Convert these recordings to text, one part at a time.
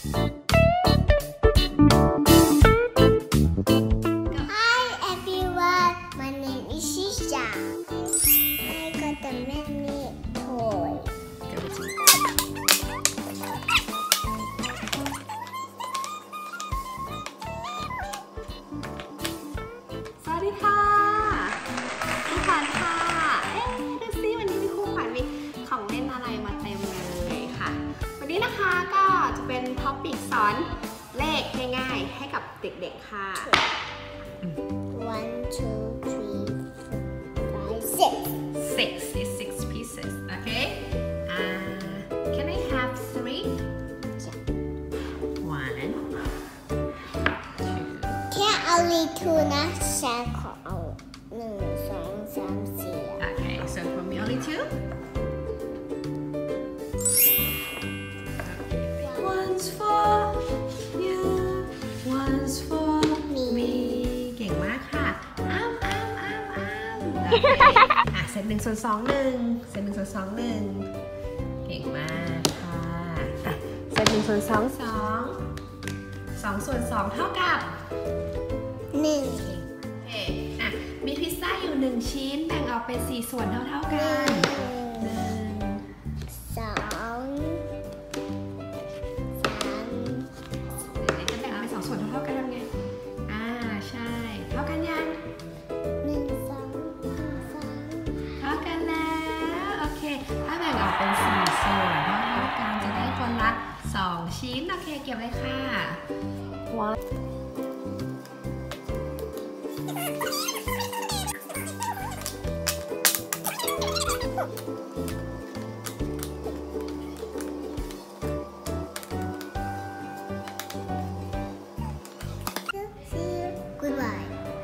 Hi everyone, my name is Shisha. I got a mini toy. สวัสดีค่ะคู่ขวัญค่ะดูสิวันนี้มีคู่ขวัญมีของเล่นอะไรมาเต็มเลยค่ะวันนี้นะคะก็จะเป็นท็อปิกสอนเลขง่ายๆให้กับเด็กๆค่ะ 1, 2, 3, 4, 5, 6. Six is six pieces okay can I have three one two Can't only two นะฉันขอเอา1 2 3 4 okay so for me only two one's for you one's for me เก่งมากค่ะอ้ำโอเคเซต1 ส่วน 2 1เซต1 ส่วน 2 1เก่งมากค่ะเซต1 ส่วน 2 2 2 ส่วน 2 เท่ากับ 1 โอเคมีพิซซ่าอยู่1ชิ้นแบ่งออกเป็น4ส่วนเท่ากัน 2 3 เดี๋ยวจะแบ่งเป็น2ส่วนเท่ากันทำไงใช่เท่ากันยัง 1 2 3 เท่ากันแล้วโอเคถ้าแบ่งออกเป็น4ส่วนเท่ากันจะได้คนละ2ชิ้นโอเคเก็บไว้ค่ะ Goodbye.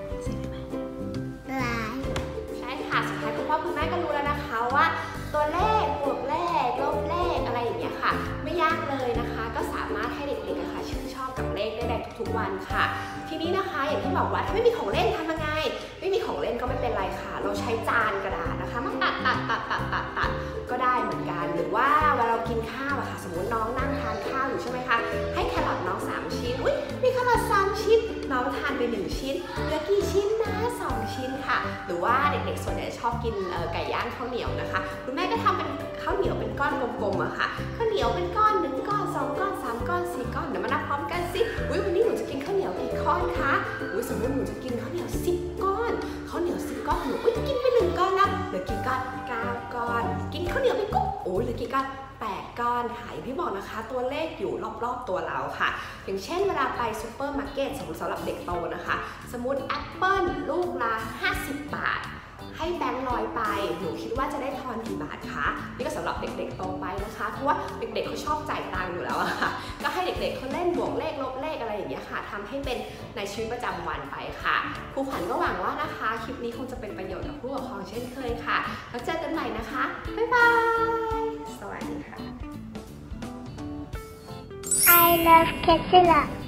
Bye. ใช่ค่ะสุดท้ายคุณพ่อคุณแม่ก็รู้แล้วนะคะว่าตัวเลขบวกเลขลบเลขอะไรอย่างเงี้ยค่ะไม่ยากเลยนะคะก็สามารถให้เด็กๆค่ะชื่นชอบกับเลขได้ในทุกๆวันค่ะทีนี้นะคะอย่างที่บอกว่าถ้าไม่มีของเล่นทำยังไงไม่มีของเล่นก็ไม่เป็นไรค่ะเราใช้จานกระดาษนะคะมาตัดก็ได้เหมือนกันหรือว่าเวลาเรากินข้าวอะค่ะสมมติน้องนั่งทานข้าวอยู่ใช่ไหมคะให้แครอทน้อง3ชิ้นอุ๊ยมีแครอท3ชิ้นน้องทานไป1ชิ้นเหลือกี่ชิ้นนะ2ชิ้นค่ะหรือว่าเด็กๆส่วนใหญ่ชอบกินไก่ย่างข้าวเหนียวนะคะคุณแม่ก็ทำเป็นข้าวเหนียวเป็นก้อนกลมๆอะค่ะข้าวเหนียวเป็นก้อน1 ก้อน2 ก้อน3 ก้อน4 ก้อนเดี๋ยวมานับพร้อมกันสิอุ๊ยวันนี้หนูจะกินข้าวเหนียวกี่ก้อนคะอุ๊ยสมมติหนูจะกินข้าวเหนียว10 ก้อนข้าวเหนียว10 ก้อนหนูอุ๊ยกินไป1 ก้อนแล้วเหลือกี่ก้อน9 ก้อนกินข้าวเหนียวไปกุ๊บโอ้ยเหลือกี่ก้อน8 ก้อนค่ะอย่างที่บอกนะคะตัวเลขอยู่รอบๆตัวเราค่ะอย่างเช่นเวลาไปซูเปอร์มาร์เก็ตสำหรับเด็กโตนะคะสมมติแอปเปิ้ลลูกละ50 บาทให้แบงค์100ไปหนูคิดว่าจะได้ทอนกี่บาทคะนี่ก็สำหรับเด็กๆโตไปนะคะเพราะว่าเด็กๆเขาชอบจ่ายตังค์อยู่แล้วอะค่ะก็ให้เด็กๆเขาเล่นบวกเลขลบเลขอะไรอย่างเงี้ยค่ะทำให้เป็นในชีวิตประจำวันไปค่ะครูขวัญก็หวังว่านะคะคลิปนี้คงจะเป็นประโยชน์กับผู้ปกครองเช่นเคยค่ะแล้วเจอกันใหม่นะคะบ๊ายบายสวัสดีค่ะ I love Ketsila.